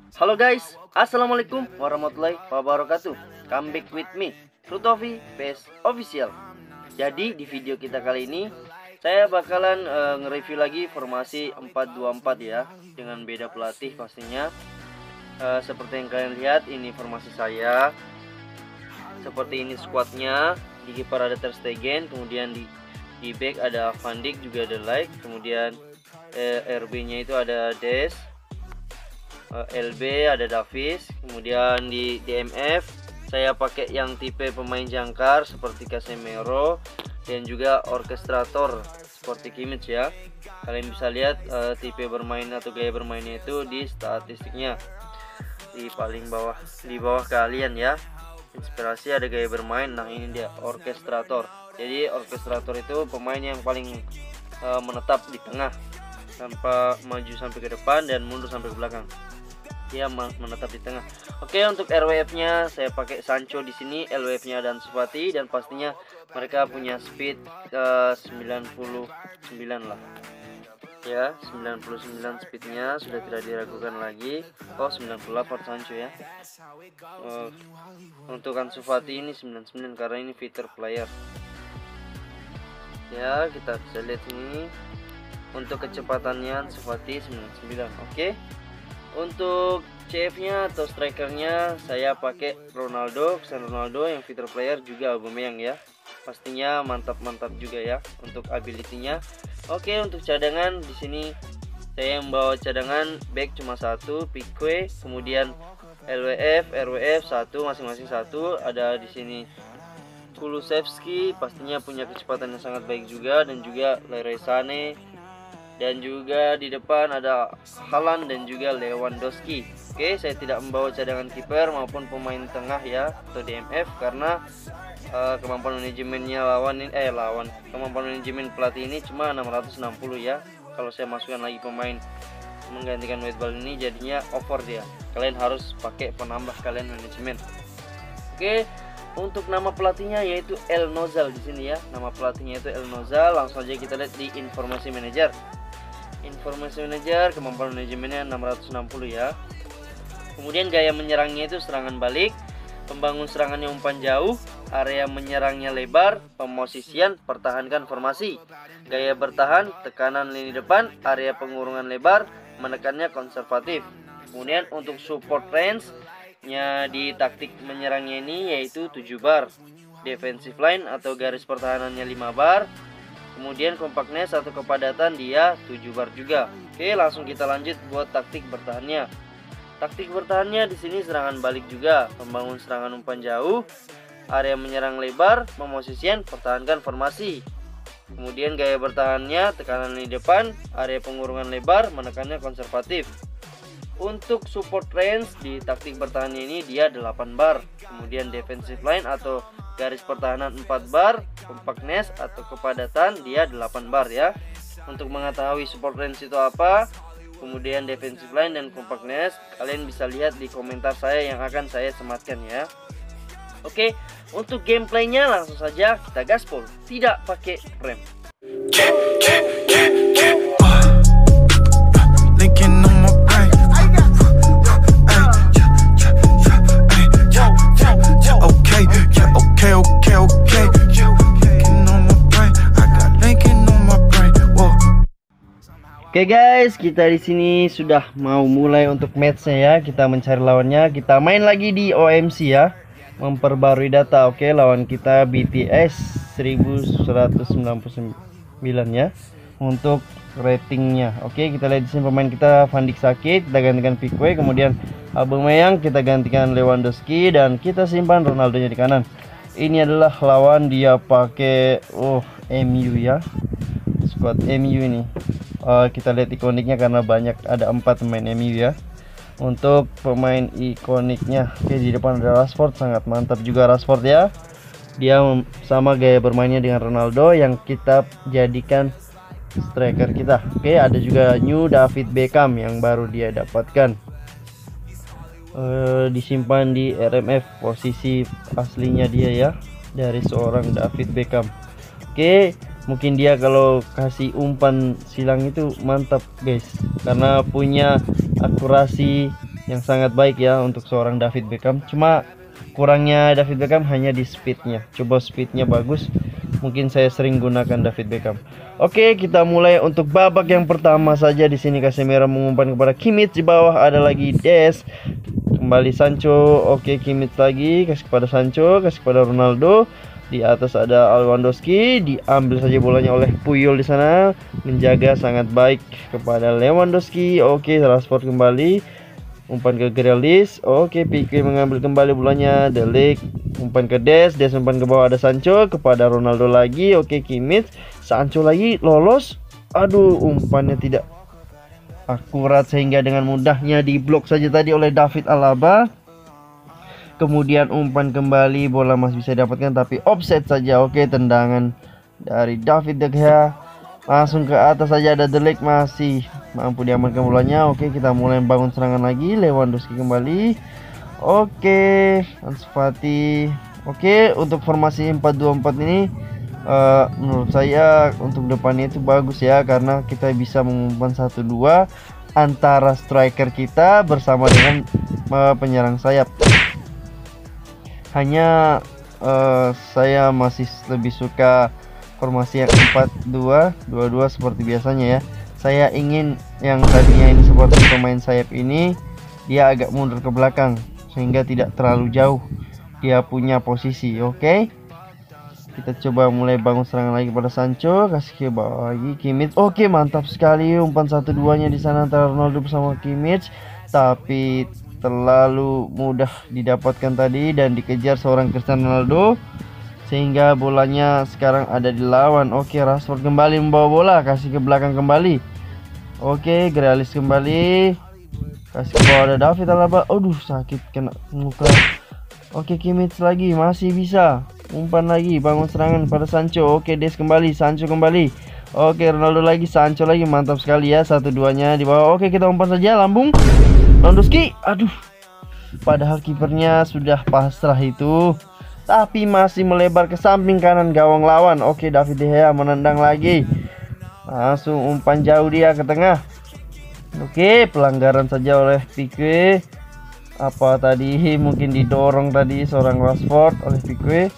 Halo guys, assalamualaikum warahmatullahi wabarakatuh. Come back with me, Frutovi PS Official. Jadi di video kita kali ini saya bakalan nge-review lagi formasi 4-2-4 ya, dengan beda pelatih pastinya. Seperti yang kalian lihat, ini formasi saya. Seperti ini squadnya. Di kiper ada Ter Stegen, kemudian di back ada Van Dijk, juga ada Like, kemudian RB-nya itu ada Des, LB ada Davies, kemudian di DMF saya pakai yang tipe pemain jangkar seperti Casemiro dan juga orkestrator seperti Kimmich ya. Kalian bisa lihat tipe bermain atau gaya bermainnya itu di statistiknya di paling bawah, di bawah kalian ya. Inspirasi ada gaya bermain, nah ini dia orkestrator. Jadi orkestrator itu pemain yang paling menetap di tengah tanpa maju sampai ke depan dan mundur sampai ke belakang. Dia menetap di tengah. Oke, untuk RWF-nya saya pakai Sancho di sini, LWF-nya dan Ansu Fati, dan pastinya mereka punya speed 99 lah. Ya, 99 speednya sudah tidak diragukan lagi. Oh, 98 Sancho ya. Untuk Ansu Fati ini 99 karena ini fitur player. Ya, kita bisa lihat ini. Untuk kecepatannya Ansu Fati 99. Oke. Untuk CF-nya atau strikernya saya pakai Ronaldo, Cristiano Ronaldo yang fitur player, juga Aubameyang ya. Pastinya mantap-mantap juga ya untuk ability-nya. Oke, untuk cadangan di sini saya membawa cadangan back cuma satu, Pique, kemudian LWF, RWF satu, masing-masing satu. Ada di sini Kulusevski, pastinya punya kecepatan yang sangat baik juga, dan juga Leroy Sané. Dan juga di depan ada Haaland dan juga Lewandowski. Oke, saya tidak membawa cadangan kiper maupun pemain tengah ya atau DMF karena kemampuan manajemennya kemampuan manajemen pelatih ini cuma 660 ya. Kalau saya masukkan lagi pemain menggantikan Whiteball ini jadinya over dia. Kalian harus pakai penambah kalian manajemen. Oke, untuk nama pelatihnya yaitu El Nozal di sini ya. Nama pelatihnya itu El Nozal. Langsung aja kita lihat di informasi manajer. Informasi manajer, kemampuan manajemennya 660 ya. Kemudian gaya menyerangnya itu serangan balik, pembangun serangannya umpan jauh, area menyerangnya lebar, pemosisian, pertahankan formasi, gaya bertahan, tekanan lini depan, area pengurungan lebar, menekannya konservatif. Kemudian untuk support range nya di taktik menyerangnya ini yaitu 7 bar, defensive line atau garis pertahanannya 5 bar, kemudian compactness atau kepadatan dia 7 bar juga. Oke, langsung kita lanjut buat taktik bertahannya. Taktik bertahannya di sini serangan balik juga, membangun serangan umpan jauh, area menyerang lebar, memosisian, pertahankan formasi. Kemudian gaya bertahannya tekanan lini depan, area pengurungan lebar, menekannya konservatif. Untuk support range di taktik bertahannya ini dia 8 bar. Kemudian defensive line atau garis pertahanan 4 bar, compactness atau kepadatan dia 8 bar ya. Untuk mengetahui support range itu apa, kemudian defensive line dan compactness, kalian bisa lihat di komentar saya yang akan saya sematkan ya. Oke, untuk gameplaynya langsung saja kita gaspol, tidak pakai rem. Oke guys, kita di sini sudah mau mulai untuk matchnya ya. Kita mencari lawannya. Kita main lagi di OMC ya, memperbarui data. Oke, lawan kita BTS 1199 ya untuk ratingnya. Oke, kita lihat di sini pemain kita Van Dijk sakit, kita gantikan Pique, kemudian Aubameyang kita gantikan Lewandowski, dan kita simpan Ronaldo nya di kanan. Ini adalah lawan dia pakai MU ya, squad MU ini. Kita lihat ikoniknya karena banyak, ada 4 pemain MU ya. Untuk pemain ikoniknya, oke, di depan ada Rashford, sangat mantap juga Rashford ya. Dia sama gaya bermainnya dengan Ronaldo yang kita jadikan striker kita. Oke, ada juga new David Beckham yang baru dia dapatkan. Disimpan di RMF, posisi aslinya dia ya, dari seorang David Beckham. Oke, mungkin dia kalau kasih umpan silang itu mantap guys, karena punya akurasi yang sangat baik ya untuk seorang David Beckham. Cuma kurangnya David Beckham hanya di speednya. Coba speednya bagus, mungkin saya sering gunakan David Beckham. Oke, kita mulai untuk babak yang pertama saja. Di sini Casemiro mengumpan kepada Kimmich, di bawah ada lagi Des, kembali Sancho. Oke, Kimmich lagi, kasih kepada Sancho, kasih kepada Ronaldo. Di atas ada Lewandowski, diambil saja bolanya oleh Puyol di sana, menjaga sangat baik kepada Lewandowski. Oke, Rashford kembali, umpan ke Grealish. Oke, Pique mengambil kembali bolanya, De Ligt umpan ke Des umpan ke bawah ada Sancho, kepada Ronaldo lagi. Oke, Kimmich, Sancho lagi, lolos. Aduh, umpannya tidak akurat sehingga dengan mudahnya diblok saja tadi oleh David Alaba. Kemudian umpan kembali, bola masih bisa didapatkan tapi offset saja. Oke, tendangan dari David De Gea langsung ke atas saja, ada De Ligt masih mampu diamankan bolanya. Oke, kita mulai membangun serangan lagi. Lewandowski kembali. Oke, Ansu Fati. Oke, untuk formasi 4-2-4 ini menurut saya untuk depannya itu bagus ya, karena kita bisa mengumpan 1-2 antara striker kita bersama dengan penyerang sayap. Hanya saya masih lebih suka formasi yang 4-2-2-2 seperti biasanya ya. Saya ingin yang tadinya ini seperti pemain sayap ini, dia agak mundur ke belakang sehingga tidak terlalu jauh dia punya posisi. Oke, kita coba mulai bangun serangan lagi pada Sancho, kasih ke bawah lagi Kimmich. Oke, mantap sekali umpan 1-2-nya di sana antara Ronaldo bersama Kimmich, tapi terlalu mudah didapatkan tadi dan dikejar seorang Cristiano Ronaldo sehingga bolanya sekarang ada di lawan. Oke, Rashford kembali membawa bola, kasih ke belakang kembali. Oke, Grealish kembali, kasih ke bawah ada David Alaba. Aduh, sakit kena muka. Oke, Kimmich lagi, masih bisa umpan lagi, bangun serangan pada Sancho. Oke, Des kembali, Sancho kembali. Oke, Ronaldo lagi, Sancho lagi, mantap sekali ya 1-2-nya di bawah. Oke, kita umpan saja, lambung Lewandowski. Aduh, padahal kipernya sudah pasrah itu, tapi masih melebar ke samping kanan gawang lawan. Oke, David De Gea menendang lagi, langsung umpan jauh dia ke tengah. Oke, pelanggaran saja oleh Pique. Apa tadi, mungkin didorong tadi seorang Rashford oleh Pique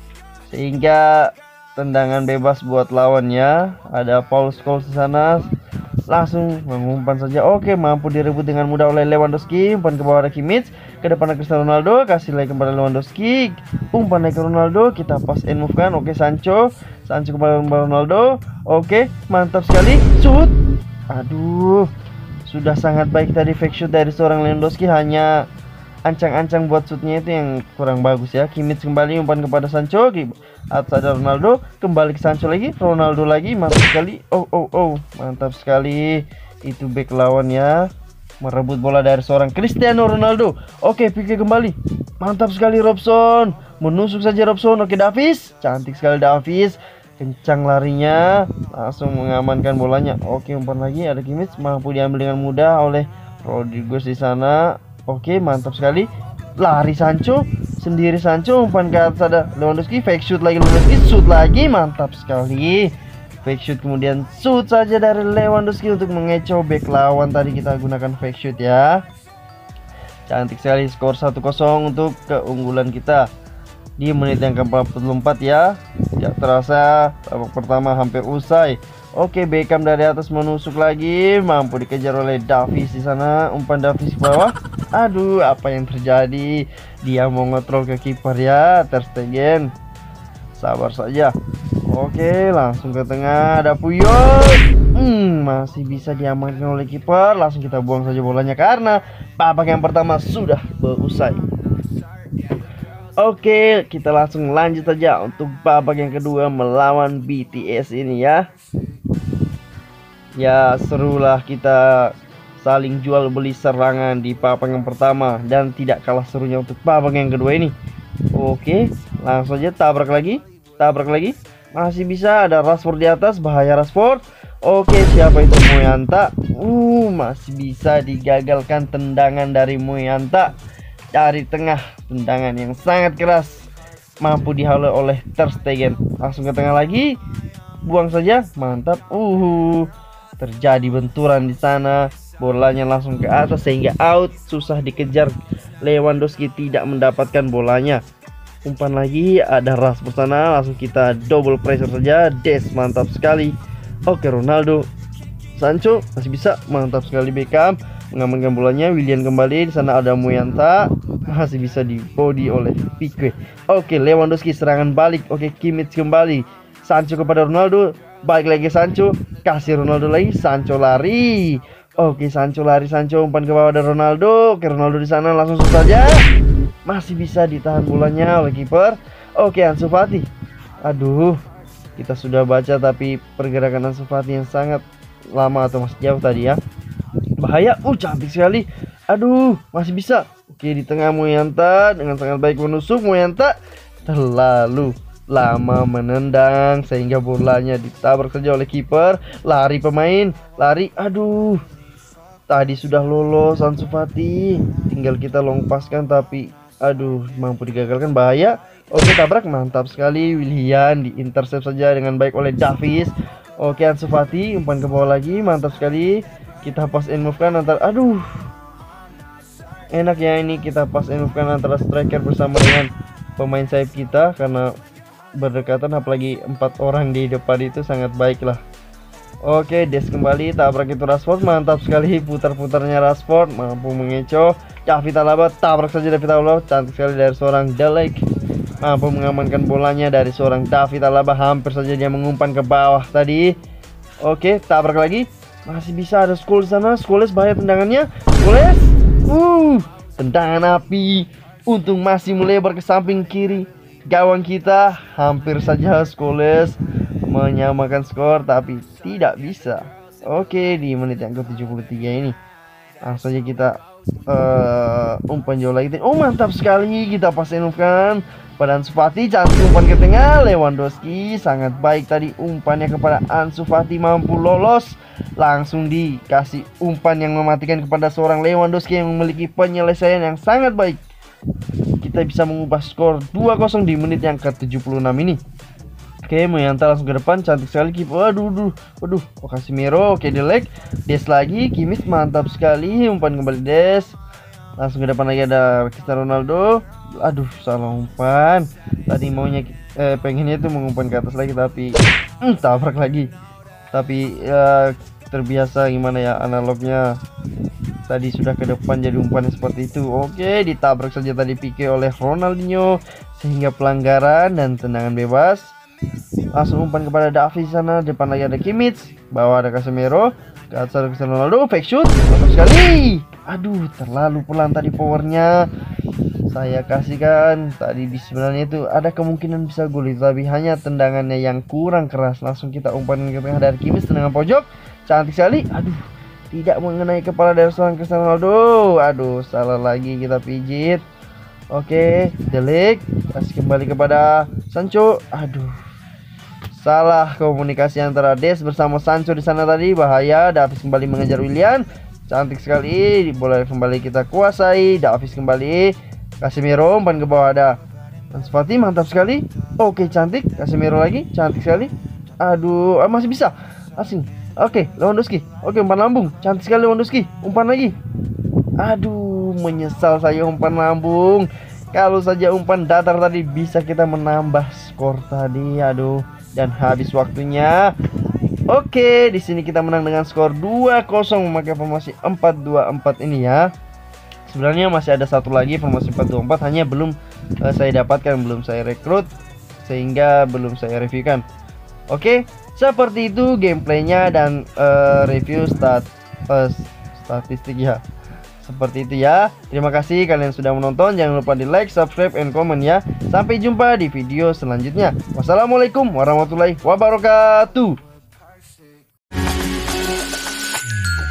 sehingga tendangan bebas buat lawannya. Ada Paul Scholes di sana, langsung mengumpan saja. Oke, mampu direbut dengan mudah oleh Lewandowski. Umpan ke bawah ada Kimmich, ke depan ada Cristiano Ronaldo, kasih lagi kepada Lewandowski, umpan lagi ke Ronaldo, kita pass and move kan. Oke, Sancho kepada Ronaldo. Oke, mantap sekali, shoot. Aduh, sudah sangat baik tadi fake shoot dari seorang Lewandowski, hanya ancang-ancang buat shootnya itu yang kurang bagus ya. Kimmich kembali umpan kepada Sancho, atas ada Ronaldo, kembali ke Sancho lagi, Ronaldo lagi, mantap sekali. Oh, mantap sekali. Itu back lawan ya, merebut bola dari seorang Cristiano Ronaldo. Oke, Pique kembali, mantap sekali Robson, menusuk saja Robson. Oke, Davies, cantik sekali Davies, kencang larinya, langsung mengamankan bolanya. Oke, umpan lagi ada Kimmich, mampu diambil dengan mudah oleh Rodriguez di sana. Oke, mantap sekali, lari Sancho sendiri, Sancho umpan ke atas ada Lewandowski, fake shoot lagi, Lewandowski shoot lagi, mantap sekali, fake shoot kemudian shoot saja dari Lewandowski untuk mengecoh back lawan. Tadi kita gunakan fake shoot ya. Cantik sekali, skor 1-0 untuk keunggulan kita di menit yang ke-44 ya. Tidak terasa babak pertama hampir usai. Oke, Beckham dari atas menusuk lagi, mampu dikejar oleh Davies di sana, umpan Davies ke bawah. Aduh, apa yang terjadi? Dia mau ngetrol ke kiper ya, Ter Stegen. Sabar saja. Oke, langsung ke tengah ada Puyol. Masih bisa diamankan oleh kiper. Langsung kita buang saja bolanya karena babak yang pertama sudah berusai. Oke, kita langsung lanjut saja untuk babak yang kedua melawan BTS ini ya. Ya, serulah kita saling jual beli serangan di babak yang pertama dan tidak kalah serunya untuk babak yang kedua ini. Oke, langsung aja tabrak lagi. Masih bisa, ada Rashford di atas, bahaya Rashford. Oke, siapa itu? Moyanta. Masih bisa digagalkan tendangan dari Moyanta dari tengah, tendangan yang sangat keras, mampu dihalau oleh Ter Stegen. Langsung ke tengah lagi, buang saja, mantap. Terjadi benturan di sana bolanya langsung ke atas sehingga out, susah dikejar. Lewandowski tidak mendapatkan bolanya. Umpan lagi, ada Rashford sana, langsung kita double pressure saja. Des, mantap sekali. Oke, Ronaldo, Sancho masih bisa, mantap sekali. Beckham mengamankan bolanya. Willian kembali, di sana ada Moyanta, masih bisa di body oleh Pique. Oke, Lewandowski serangan balik. Oke, Kimmich kembali. Sancho kepada Ronaldo, balik lagi Sancho, kasih Ronaldo lagi. Sancho lari. Oke, Sancho lari, Sancho umpan ke bawah ada Ronaldo. Oke, Ronaldo di sana langsung saja, masih bisa ditahan bolanya oleh kiper. Oke, Ansu Fati. Aduh, kita sudah baca tapi pergerakan Ansu Fati yang sangat lama atau masih jauh tadi ya. Bahaya, cantik sekali. Aduh, masih bisa. Oke, di tengah Moyanta dengan sangat baik menusuk. Moyanta terlalu lama menendang sehingga bolanya ditabrak saja oleh kiper. Lari pemain, lari. Aduh, tadi sudah lolos Ansu Fati, tinggal kita long paskan tapi aduh, mampu digagalkan. Bahaya. Oke, tabrak, mantap sekali. Willian diintercept saja dengan baik oleh Davies. Oke, Ansu Fati umpan ke bawah lagi, mantap sekali. Kita pass and move kan antar, aduh, enak ya ini kita pass and move kan antara striker bersama dengan pemain sayap kita karena berdekatan, apalagi 4 orang di depan itu sangat baik lah. Oke, Des kembali, tabrak itu Rashford, mantap sekali putar-putarnya Rashford, mampu mengecoh. David Alaba, tabrak saja David Alaba, cantik sekali dari seorang De Ligt, mampu mengamankan bolanya dari seorang David Alaba, hampir saja dia mengumpan ke bawah tadi. Oke, tabrak lagi, masih bisa ada Scholes sana. Scholes bahaya tendangannya. Scholes, tendangan api, untung masih melebar ke samping kiri gawang kita. Hampir saja Scholes menyamakan skor tapi tidak bisa. Oke, di menit yang ke-73 ini langsung saja kita umpan jauh lagi. Mantap sekali, kita pasenufkan pada Ansu Fati, cantik umpan ke tengah. Lewandowski sangat baik tadi umpannya kepada Ansu Fati, mampu lolos. Langsung dikasih umpan yang mematikan kepada seorang Lewandowski yang memiliki penyelesaian yang sangat baik. Kita bisa mengubah skor 2-0 di menit yang ke-76 ini. Oke, Moyanta langsung ke depan, cantik sekali kiper. Waduh. Casemiro, oke, De Ligt, Des lagi, Kimmich, mantap sekali, umpan kembali Des. Langsung ke depan lagi ada Cristiano Ronaldo. Aduh, salah umpan. Tadi maunya pengennya itu mengumpan ke atas lagi tapi tabrak lagi. Tapi terbiasa gimana ya analognya. Tadi sudah ke depan jadi umpannya seperti itu. Oke, ditabrak saja tadi Pique oleh Ronaldinho sehingga pelanggaran dan tendangan bebas. Langsung umpan kepada Davies sana, depan lagi ada Kimmich, bawah ada Casemiro, ke atas ada Cristiano Ronaldo, fake shoot, mantap sekali. Aduh, terlalu pelan tadi powernya. Saya kasihkan tadi sebenarnya itu ada kemungkinan bisa gol, tapi hanya tendangannya yang kurang keras. Langsung kita umpan ke tengah dari Kimmich, tendangan pojok, cantik sekali. Aduh, tidak mengenai kepala dari seorang Cristiano Ronaldo. Aduh, salah lagi, kita pijit. Oke, De Ligt kasih kembali kepada Sancho. Aduh, salah komunikasi antara Des bersama Sancho di sana tadi, bahaya. Davies kembali mengejar Willian, cantik sekali, bola kembali kita kuasai. Davies kembali, Casemiro umpan ke bawah ada Ansu Fati, mantap sekali. Oke, cantik, Casemiro lagi, cantik sekali. Aduh, masih bisa asing. Oke, Lewandowski, oke, umpan lambung, cantik sekali Lewandowski, umpan lagi. Aduh, menyesal saya umpan lambung. Kalau saja umpan datar tadi bisa kita menambah skor tadi. Aduh, dan habis waktunya. Oke, di sini kita menang dengan skor 2-0 memakai formasi 4-2-4 ini ya. Sebenarnya masih ada satu lagi formasi 4-2-4, hanya belum saya dapatkan, belum saya rekrut sehingga belum saya reviewkan. Oke, seperti itu gameplaynya dan review statistik ya. Seperti itu ya. Terima kasih kalian sudah menonton. Jangan lupa di like, subscribe, and comment ya. Sampai jumpa di video selanjutnya. Wassalamualaikum warahmatullahi wabarakatuh.